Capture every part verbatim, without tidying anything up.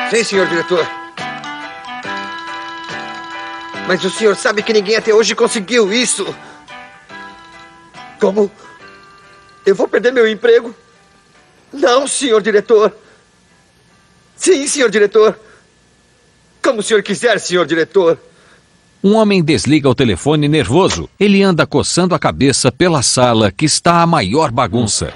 Sim, senhor diretor. Mas o senhor sabe que ninguém até hoje conseguiu isso. Como? Eu vou perder meu emprego? Não, senhor diretor. Sim, senhor diretor. Como o senhor quiser, senhor diretor. Um homem desliga o telefone nervoso. Ele anda coçando a cabeça pela sala, que está a maior bagunça.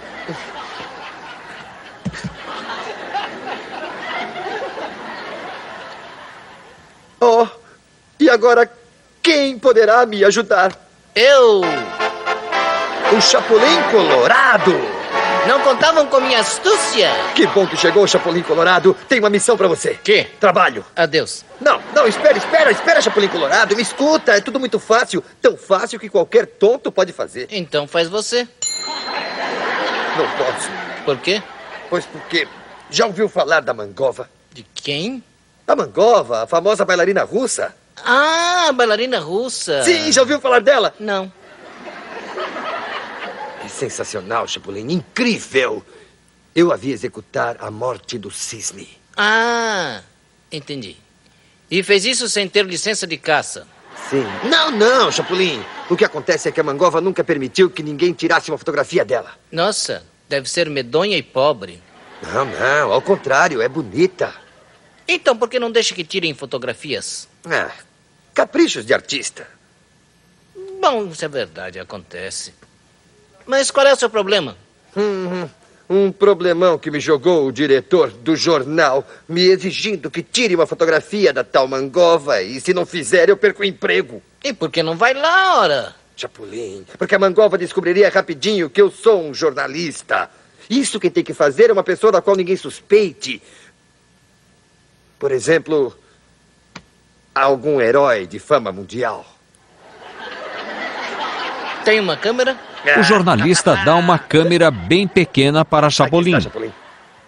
Oh, e agora quem poderá me ajudar? Eu! O Chapolin Colorado! Não contavam com minha astúcia? Que bom que chegou, Chapolin Colorado. Tem uma missão pra você. Que? Trabalho. Adeus. Não, não, espera, espera, espera, Chapolin Colorado. Me escuta, é tudo muito fácil. Tão fácil que qualquer tonto pode fazer. Então faz você. Não posso. Por quê? Pois porque... Já ouviu falar da Mangova? De quem? Da Mangova, a famosa bailarina russa. Ah, bailarina russa. Sim, já ouviu falar dela? Não. É sensacional, Chapolin, incrível. Eu a vi executar a morte do cisne. Ah, entendi. E fez isso sem ter licença de caça. Sim. Não, não, Chapolin. O que acontece é que a Mangova nunca permitiu que ninguém tirasse uma fotografia dela. Nossa, deve ser medonha e pobre. Não, não, ao contrário, é bonita. Então por que não deixa que tirem fotografias? Ah, caprichos de artista. Bom, isso é verdade, acontece. Mas qual é o seu problema? Hum, um problemão que me jogou o diretor do jornal, me exigindo que tire uma fotografia da tal Mangova, e se não fizer, eu perco o emprego. E por que não vai lá, ora? Chapolin, porque a Mangova descobriria rapidinho que eu sou um jornalista. Isso quem tem que fazer é uma pessoa da qual ninguém suspeite. Por exemplo, algum herói de fama mundial. Tem uma câmera? O jornalista dá uma câmera bem pequena para Chapolin. Aqui está, Chapolin.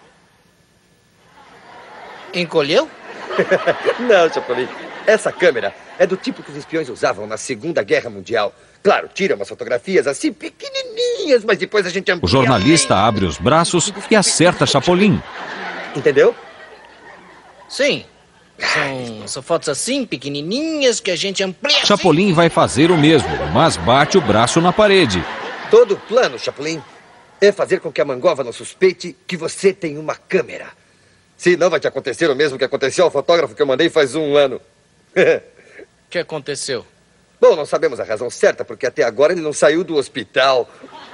Encolheu? Não, Chapolin. Essa câmera é do tipo que os espiões usavam na Segunda Guerra Mundial. Claro, tira umas fotografias assim pequenininhas, mas depois a gente amplia. O jornalista abre os braços e acerta Chapolin. Entendeu? Sim. São, são fotos assim, pequenininhas, que a gente amplia. Chapolin vai fazer o mesmo, mas bate o braço na parede. Todo o plano, Chapolin, é fazer com que a Mangova não suspeite que você tem uma câmera. Senão vai te acontecer o mesmo que aconteceu ao fotógrafo que eu mandei faz um ano. O que aconteceu? Bom, não sabemos a razão certa, porque até agora ele não saiu do hospital.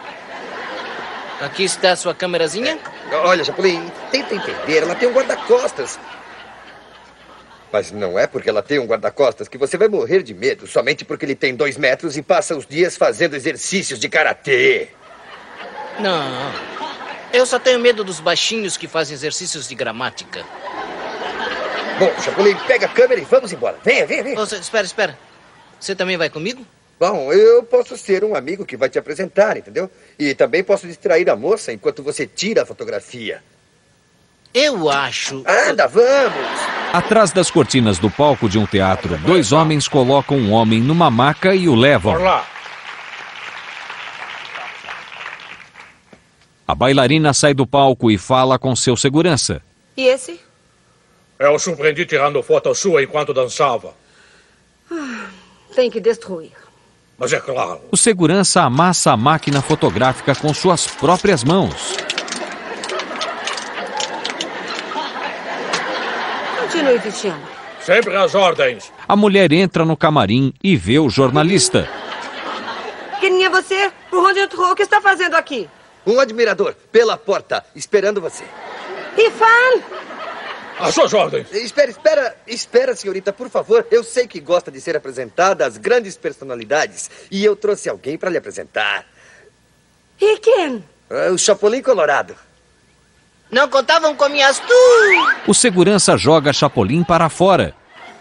Aqui está a sua câmerazinha? É, olha, Chapolin, tenta entender, ela tem um guarda-costas. Mas não é porque ela tem um guarda-costas que você vai morrer de medo, somente porque ele tem dois metros e passa os dias fazendo exercícios de karatê. Não, eu só tenho medo dos baixinhos que fazem exercícios de gramática. Bom, Chapolin, pega a câmera e vamos embora. Venha, venha, venha. Oh, espera, espera. Você também vai comigo? Bom, eu posso ser um amigo que vai te apresentar, entendeu? E também posso distrair a moça enquanto você tira a fotografia. Eu acho... Anda, vamos! Atrás das cortinas do palco de um teatro, dois homens colocam um homem numa maca e o levam. A bailarina sai do palco e fala com seu segurança. E esse? Eu surpreendi tirando foto sua enquanto dançava. Ah, tem que destruir. Mas é claro. O segurança amassa a máquina fotográfica com suas próprias mãos. Continue vestindo. Sempre às ordens. A mulher entra no camarim e vê o jornalista. Quem é você? Por onde entrou? O que está fazendo aqui? Um admirador, pela porta, esperando você. Ifan! Às suas ordens. Espera, espera, espera, senhorita, por favor. Eu sei que gosta de ser apresentada às grandes personalidades. E eu trouxe alguém para lhe apresentar. E quem? O Chapolin Colorado. Não contavam com minhas tu. O segurança joga Chapolin para fora.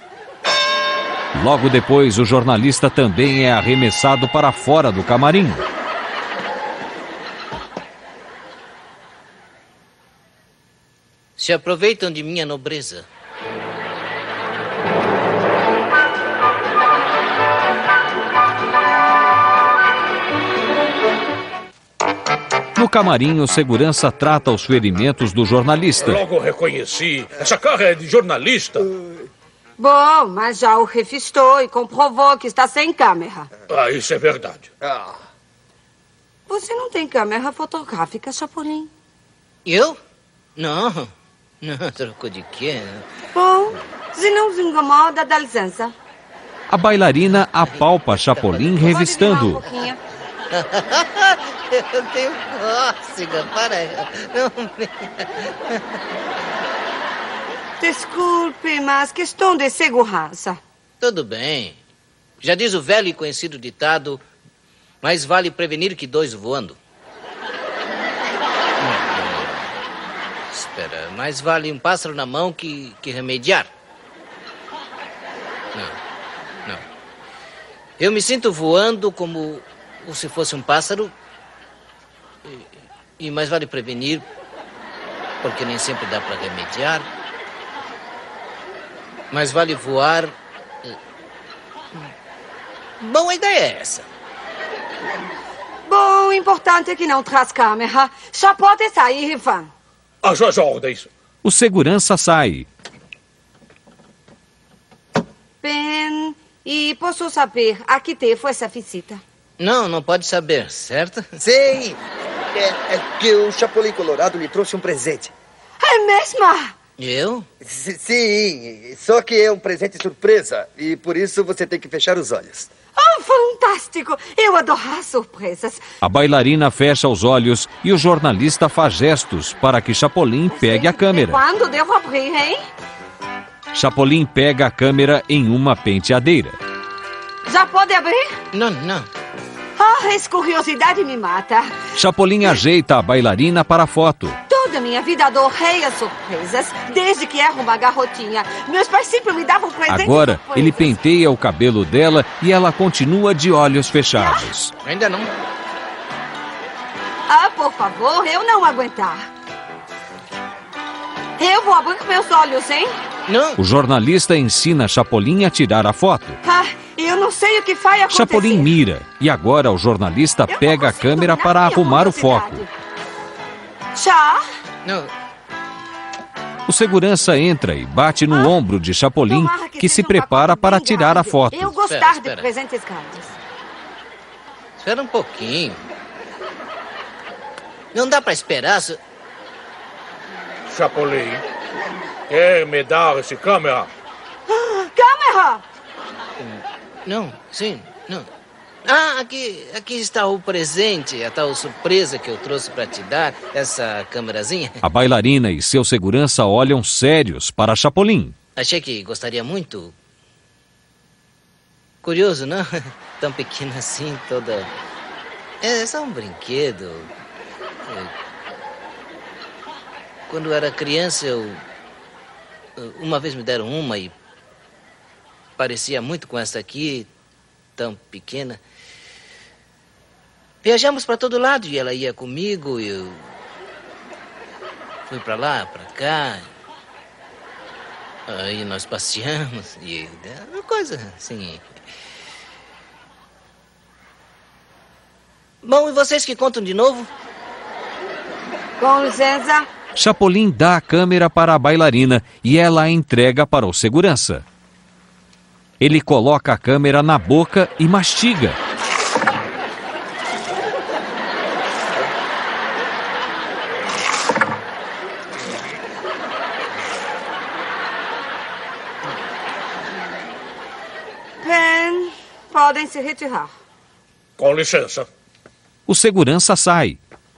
Logo depois, o jornalista também é arremessado para fora do camarim. Se aproveitam de minha nobreza. No camarim, o segurança trata os ferimentos do jornalista. Logo reconheci. Essa cara é de jornalista. Bom, mas já o revistou e comprovou que está sem câmera. Ah, isso é verdade. Ah, Você não tem câmera fotográfica, Chapolin? Eu? Não. Não, trocou de quê? Bom, se não se incomoda, dá licença. A bailarina apalpa Chapolin revistando. Pode virar um pouquinho. Eu tenho cócega, para. Não. Desculpe, mas questão de segurança. Tudo bem. Já diz o velho e conhecido ditado, mais vale prevenir que dois voando. Espera, mais vale um pássaro na mão que, que remediar. Não, não. Eu me sinto voando como se fosse um pássaro e, e mais vale prevenir, porque nem sempre dá para remediar. Mais vale voar. Bom, a ideia é essa. Bom, o importante é que não traz câmera. Já pode sair, Ivan. Às suas ordens. O segurança sai. Bem, e posso saber a que te foi essa visita? Não, não pode saber, certo? sim. É, é que o Chapolin Colorado lhe trouxe um presente. É mesmo? Eu? S- Sim, só que é um presente surpresa. E por isso você tem que fechar os olhos. Oh, fantástico! Eu adoro surpresas. A bailarina fecha os olhos e o jornalista faz gestos para que Chapolin pegue a câmera. Quando devo abrir, hein? Chapolin pega a câmera em uma penteadeira. Já pode abrir? Não, não. Ah, essa curiosidade me mata. Chapolin ajeita a bailarina para a foto. Toda minha vida adorei as surpresas, desde que era uma garotinha. Meus pais sempre me davam presentes. Agora, surpresas. ele penteia o cabelo dela e ela continua de olhos fechados. Ainda não. Ah, por favor, eu não aguentar. Eu vou abrir meus olhos, hein? Não. O jornalista ensina Chapolin a tirar a foto. Ah, eu não sei o que vai acontecer. Chapolin mira e agora o jornalista Eu não pega a consigo câmera dominar para minha arrumar o foco. curiosidade. Já? Não. O segurança entra e bate no Ah, ombro de Chapolin, Tomara que se seja um prepara pacote para bem tirar a grande. foto. Eu gostar Espera, de espera. presentes grandes. Espera um pouquinho. Não dá para esperar. se- Chapolin, quer me dar esse câmera? Câmera! Não, sim, não. Ah, aqui, aqui está o presente, a tal surpresa que eu trouxe para te dar, essa câmerazinha. A bailarina e seu segurança olham sérios para Chapolin. Achei que gostaria muito. Curioso, não? Tão pequena assim, toda... É só um brinquedo. É. Quando eu era criança, eu... Uma vez me deram uma e... Parecia muito com essa aqui, tão pequena. Viajamos para todo lado e ela ia comigo e eu... Fui para lá, para cá... Aí nós passeamos e uma coisa assim. Bom, e vocês que contam de novo? Com licença. Chapolin dá a câmera para a bailarina e ela a entrega para o segurança. Ele coloca a câmera na boca e mastiga. Bem, podem se retirar. Com licença. O segurança sai.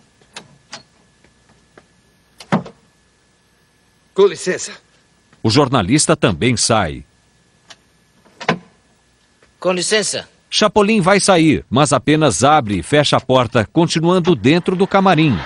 Com licença. O jornalista também sai. Com licença. Chapolin vai sair, mas apenas abre e fecha a porta, continuando dentro do camarim.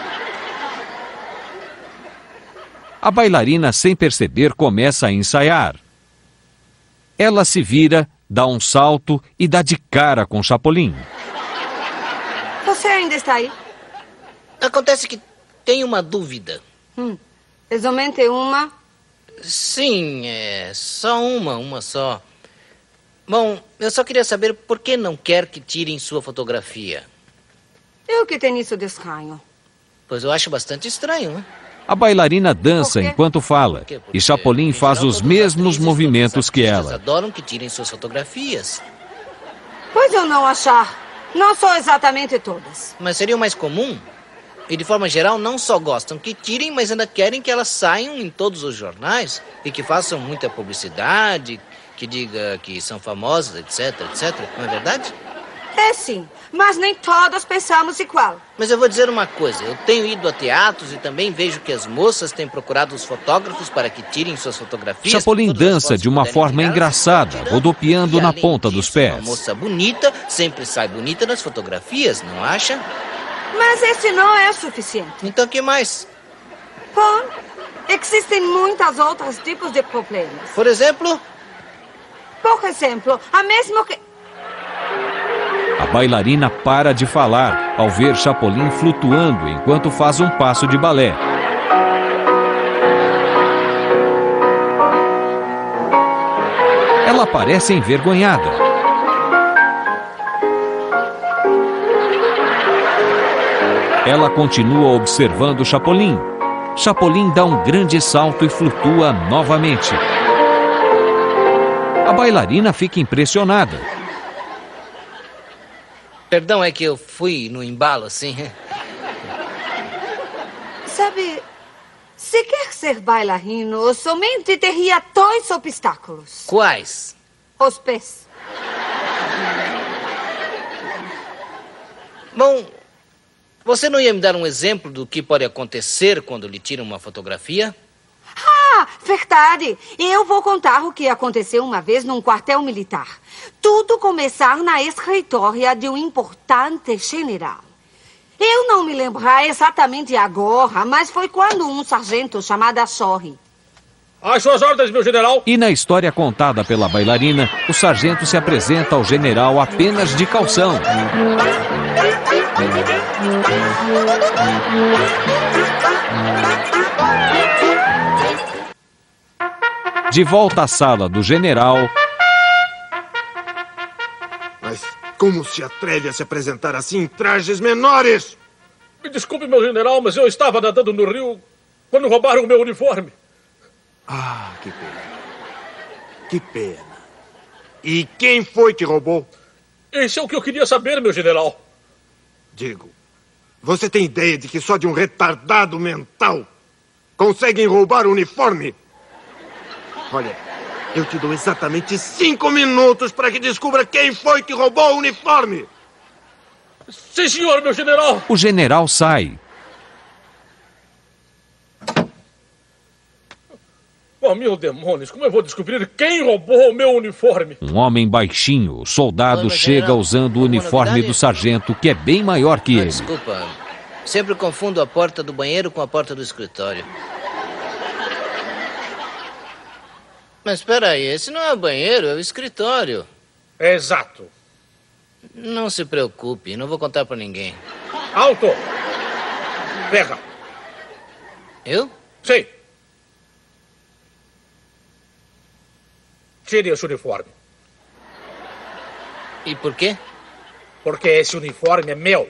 A bailarina, sem perceber, começa a ensaiar. Ela se vira, dá um salto e dá de cara com Chapolin. Você ainda está aí? Acontece que tenho uma dúvida. Hum. É somente uma? Sim, é só uma, uma só. Bom, eu só queria saber por que não quer que tirem sua fotografia. E o que tem isso de estranho? Pois eu acho bastante estranho, né? A bailarina dança enquanto fala, e Chapolin faz os mesmos movimentos que ela. Adoram que tirem suas fotografias. Pois eu não achar. Não sou exatamente todas. Mas seria o mais comum. E de forma geral, não só gostam que tirem, mas ainda querem que elas saiam em todos os jornais e que façam muita publicidade, que diga que são famosas, etc, etc. Não é verdade? É sim, mas nem todas pensamos igual. Mas eu vou dizer uma coisa. Eu tenho ido a teatros e também vejo que as moças têm procurado os fotógrafos para que tirem suas fotografias. Chapolin dança de uma forma engraçada, rodopiando na ponta dos pés. Uma moça bonita sempre sai bonita nas fotografias, não acha? Mas esse não é suficiente. Então o que mais? Bom, existem muitos outros tipos de problemas. Por exemplo? Por exemplo, a mesma que... A bailarina para de falar ao ver Chapolin flutuando enquanto faz um passo de balé. Ela parece envergonhada. Ela continua observando Chapolin. Chapolin dá um grande salto e flutua novamente. A bailarina fica impressionada. Perdão, é que eu fui no embalo, assim. Sabe, se quer ser bailarino, somente teria dois obstáculos. Quais? Os pés. Bom, você não ia me dar um exemplo do que pode acontecer quando lhe tiram uma fotografia? Ah, verdade. Eu vou contar o que aconteceu uma vez num quartel militar. Tudo começar na escritória de um importante general. Eu não me lembro exatamente agora, mas foi quando um sargento chamado Sorri. Às suas ordens, meu general. E na história contada pela bailarina, o sargento se apresenta ao general apenas de calção. De volta à sala do general... Mas como se atreve a se apresentar assim em trajes menores? Me desculpe, meu general, mas eu estava nadando no rio quando roubaram o meu uniforme. Ah, que pena. Que pena. E quem foi que roubou? Esse é o que eu queria saber, meu general. Digo, você tem ideia de que só de um retardado mental conseguem roubar o uniforme? Olha, eu te dou exatamente cinco minutos para que descubra quem foi que roubou o uniforme. Sim, senhor, meu general. O general sai. Oh, meu demônios, como eu vou descobrir quem roubou o meu uniforme? Um homem baixinho, soldado, Oi, chega general. usando o Alguma uniforme novidade? do sargento, que é bem maior que Ah, ele. desculpa. Sempre confundo a porta do banheiro com a porta do escritório. Mas espera aí, esse não é o banheiro, é o escritório. Exato. Não se preocupe, não vou contar pra ninguém. Alto! Pega. Eu? Sim. Tire esse uniforme. E por quê? Porque esse uniforme é meu.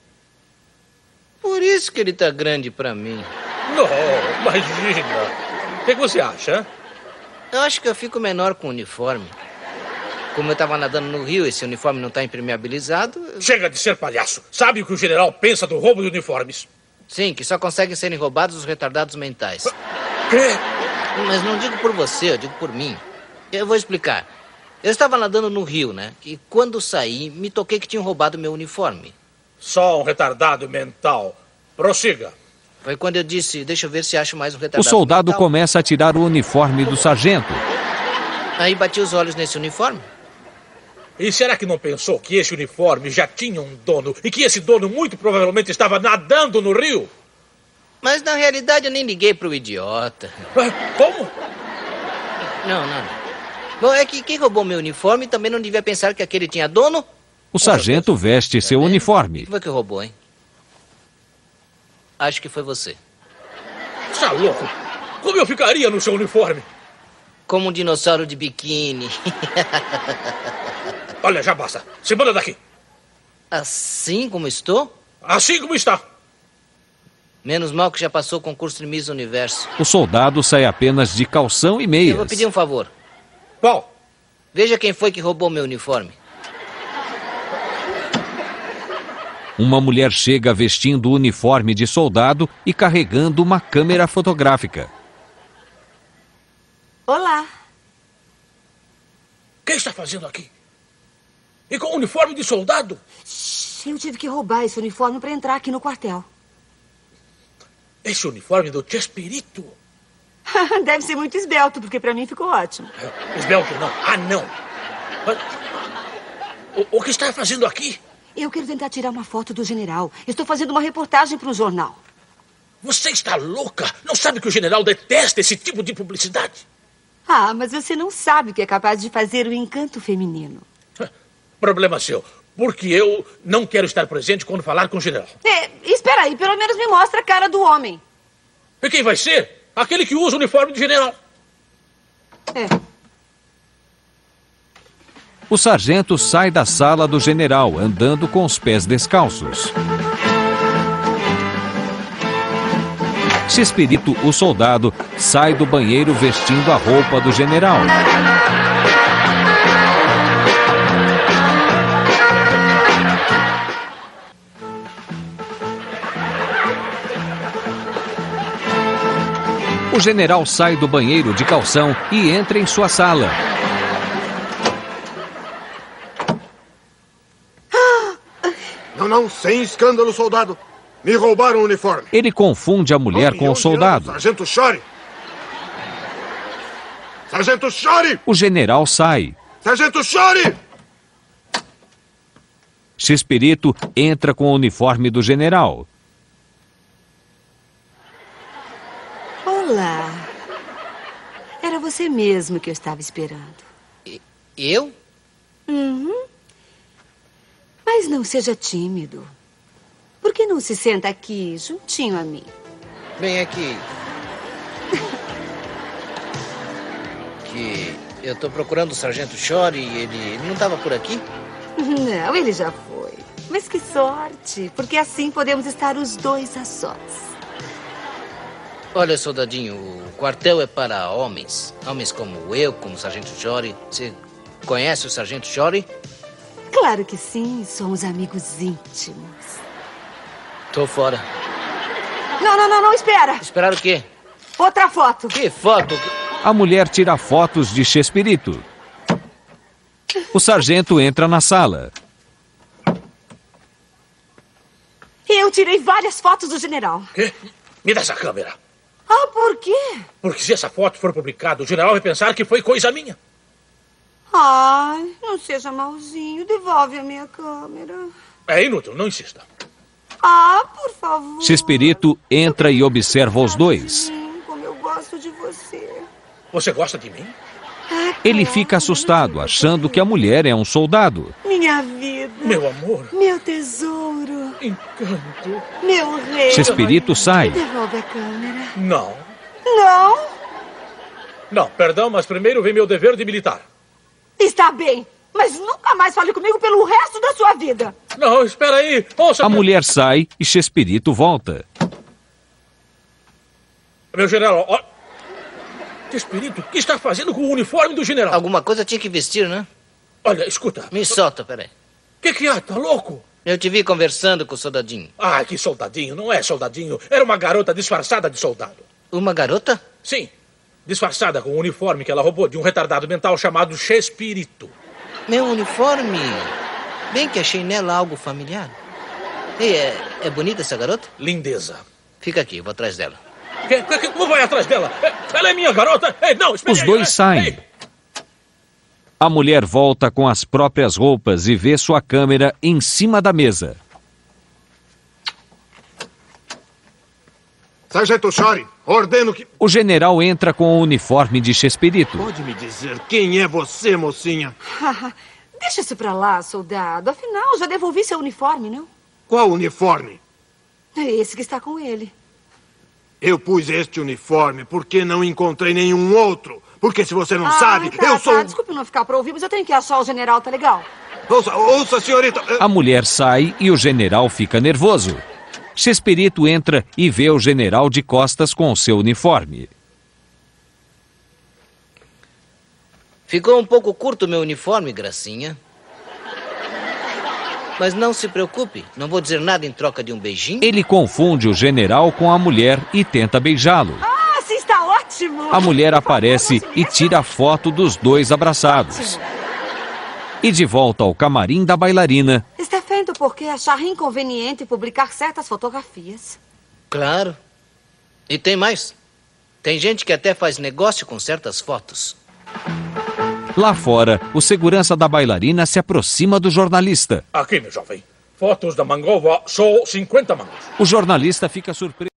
Por isso que ele tá grande pra mim. Não, imagina. O que você acha? Eu acho que eu fico menor com o uniforme. Como eu tava nadando no rio, esse uniforme não tá impermeabilizado... eu- Chega de ser palhaço. Sabe o que o general pensa do roubo de uniformes? Sim, que só conseguem serem roubados os retardados mentais. Quê? Mas não digo por você, eu digo por mim. Eu vou explicar. Eu estava nadando no rio, né? E quando saí, me toquei que tinham roubado meu uniforme. Só um retardado mental. Prossiga. Foi quando eu disse, deixa eu ver se acho mais um O retardado soldado mental. começa a tirar o uniforme do sargento. Aí bati os olhos nesse uniforme. E será que não pensou que esse uniforme já tinha um dono e que esse dono muito provavelmente estava nadando no rio? Mas na realidade eu nem liguei pro idiota. Ah, como? Não, não. Bom, é que quem roubou meu uniforme também não devia pensar que aquele tinha dono. O sargento veste seu uniforme. Quem foi que roubou, hein? Acho que foi você. Está louco? Como eu ficaria no seu uniforme? Como um dinossauro de biquíni. Olha, já basta. Se manda daqui. Assim como estou? Assim como está. Menos mal que já passou o concurso de Miss Universo. O soldado sai apenas de calção e meias. Eu vou pedir um favor. Qual? Veja quem foi que roubou meu uniforme. Uma mulher chega vestindo o uniforme de soldado e carregando uma câmera fotográfica. Olá. Quem está fazendo aqui? E com o uniforme de soldado? Eu tive que roubar esse uniforme para entrar aqui no quartel. Esse uniforme do Chespirito? Deve ser muito esbelto, porque para mim ficou ótimo. Esbelto não. Ah, não. Mas, o, o que está fazendo aqui? Eu quero tentar tirar uma foto do general. Estou fazendo uma reportagem para um jornal. Você está louca? Não sabe que o general detesta esse tipo de publicidade? Ah, mas você não sabe o que é capaz de fazer o encanto feminino. Problema seu. Porque eu não quero estar presente quando falar com o general. É, espera aí, pelo menos me mostra a cara do homem. E quem vai ser? Aquele que usa o uniforme de general. É. O sargento sai da sala do general, andando com os pés descalços. Chespirito, o soldado, sai do banheiro vestindo a roupa do general. O general sai do banheiro de calção e entra em sua sala. Não, não, sem escândalo, soldado. Me roubaram o uniforme. Ele confunde a mulher com o soldado. Sargento Chore! Sargento Chore! O general sai. Sargento Chore! Chespirito entra com o uniforme do general. Olá. Era você mesmo que eu estava esperando. Eu? Uhum. Mas não seja tímido. Por que não se senta aqui, juntinho a mim? Bem, aqui. Que eu tô procurando o Sargento Chore e ele, ele não estava por aqui? Não, ele já foi. Mas que sorte, porque assim podemos estar os dois a sós. Olha, soldadinho, o quartel é para homens. Homens como eu, como o Sargento Chore. Você conhece o Sargento Chore? Claro que sim, somos amigos íntimos. Tô fora. Não, não, não, não, espera. Esperar o quê? Outra foto. Que foto? A mulher tira fotos de Chespirito. O sargento entra na sala. Eu tirei várias fotos do general. Quê? Me dá essa câmera. Ah, por quê? Porque se essa foto for publicada, o general vai pensar que foi coisa minha. Ai, não seja malzinho. Devolve a minha câmera. É inútil, não insista. Ah, por favor. Chespirito entra e observa os dois. Sim, como eu gosto de você. Você gosta de mim? Ah, Ele claro, fica assustado, não achando que a mulher é um soldado. Minha vida. Meu amor. Meu tesouro. Encanto. Meu rei. Chespirito sai. Devolve a câmera. Não. Não? Não, perdão, mas primeiro vem meu dever de militar. Está bem, mas nunca mais fale comigo pelo resto da sua vida. Não, espera aí. Ouça, A meu... mulher sai e Chespirito volta. Meu general, ó... Chespirito, o que está fazendo com o uniforme do general? Alguma coisa tinha que vestir, né? Olha, escuta. Me solta, peraí. O que que há? Tá louco? Eu te vi conversando com o soldadinho. Ah, que soldadinho. Não é soldadinho. Era uma garota disfarçada de soldado. Uma garota? Sim. Disfarçada com o uniforme que ela roubou de um retardado mental chamado Chespirito. Meu uniforme? Bem que achei nela algo familiar. E é, é bonita essa garota? Lindeza. Fica aqui, eu vou atrás dela. Que, que, que, não vai atrás dela. Ela é minha garota. Ei, não, espere Os aí, dois ei, saem. ei. A mulher volta com as próprias roupas e vê sua câmera em cima da mesa. Sargento Chore, ordeno que... O general entra com o uniforme de Chespirito. Pode me dizer quem é você, mocinha? Deixa isso pra lá, soldado. Afinal, já devolvi seu uniforme, não? Qual uniforme? É esse que está com ele. Eu pus este uniforme porque não encontrei nenhum outro. Porque se você não ah, sabe, tá, eu sou... Tá. Desculpe não ficar pra ouvir, mas eu tenho que achar o general, tá legal? Ouça, ouça, senhorita. A mulher sai e o general fica nervoso. Chespirito entra e vê o general de costas com o seu uniforme. Ficou um pouco curto o meu uniforme, Gracinha. Mas não se preocupe, não vou dizer nada em troca de um beijinho. Ele confunde o general com a mulher e tenta beijá-lo. Ah, sim, está ótimo! A mulher aparece e tira a foto dos dois abraçados. E de volta ao camarim da bailarina. Está vendo por que achar inconveniente publicar certas fotografias? Claro. E tem mais. Tem gente que até faz negócio com certas fotos. Lá fora, o segurança da bailarina se aproxima do jornalista. Aqui, meu jovem. Fotos da Mangova, só cinquenta mangos. O jornalista fica surpreso.